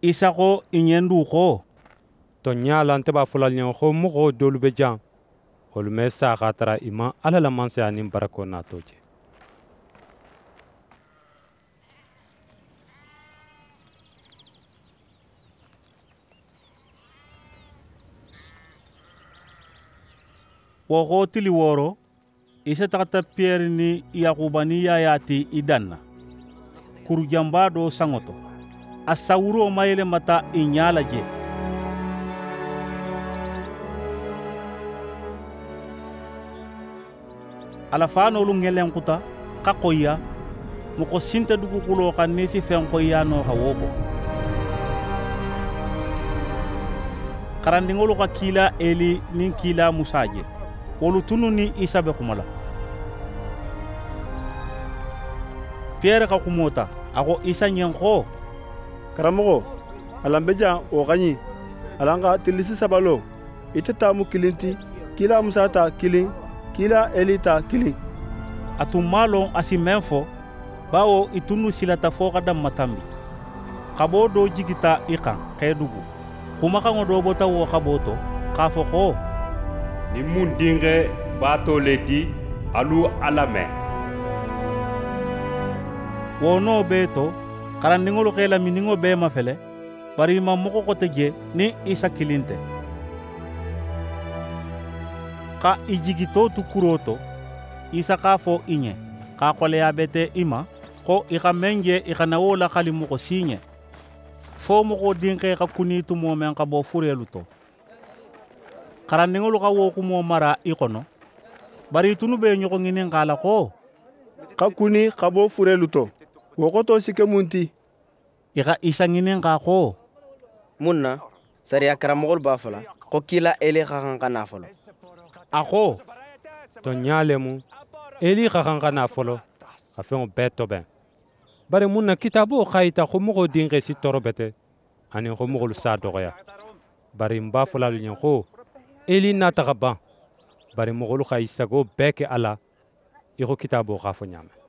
isa ko i ɲɛndu ko to ɲala nte b'a fɔla ɲɛ ko mɔgɔ dolu be jan olu me sa ka tara i ma ala la mansaya ni barako nato cɛ. wo ko tili wɔɔrɔ isa tagata piyɛri ni yakuba ni yaya ti i danna kurujanba do saŋoto a sawuro ma yelemata i ɲa lajɛ alafaanolu ŋɛlɛnkuta ka koyiya mɔgɔ sinte dugukulo ka nisi fɛn koyiya no ka wo bɔ karandiŋolu ka kiila eli nin kiila musa je wolu tunu ni isa be kumala piyɛri ka kumota a ko isa ɲen ko karamɔgɔ alan be jan o ka ɲi alan ka tilisi sabalo ite tamu kilin ti kila musa ta kilin kila eli ta kilin a tun m'a lɔn a si mɛn fɔ bawo i tunu silata fɔ ka damma tanbi ka bo do jigita i kan kɛ dugu kumakaŋo do bota wo ka bo to k'a fɔ ko ni mun dinkɛ b'a to le ti alu ala mɛn wo n'o bee to karandiŋolu k'e laminiŋo bee mafɛlɛ bari i ma mogo kote je ni isa kilin tɛ ka i jigito tu kuro to isa k'a fɔ i ɲɛ k'a kɔlɛya bɛtɛ i ma ko i ka mɛn je i kana wo lakali mɔgɔ si ɲɛ fo mɔgɔ dinkɛ ka kuni tumo mɛn ka bɔ furelu to karandiŋolu ka wo kumo mara i kɔnɔ bari i tunu be ɲɔgɔn ŋinin k'a la ko ka kuni ka bɔ furelu to wo koto si ke mun ti i ka isa ŋinin k'a ko mun na sariya karamɔgɔlu b'a fɔla ko kila eli ka kan ka na fɔlɔ a ko to ɲa lemu eli ka kan ka na fɔlɔ ka fɛnw bɛɛ tɔbɛn bari mun na kitabo ka yita ko mɔgɔ dinkɛ si tɔrɔ bɛtɛ ani ko mɔgɔlu sa dɔgɔya bari n b'a fɔlalu ɲɛ ko eli nata ka ban bari mɔgɔlu ka i sago bɛɛ kɛ ala i ko kitabo k'a fɔ ɲaamɛ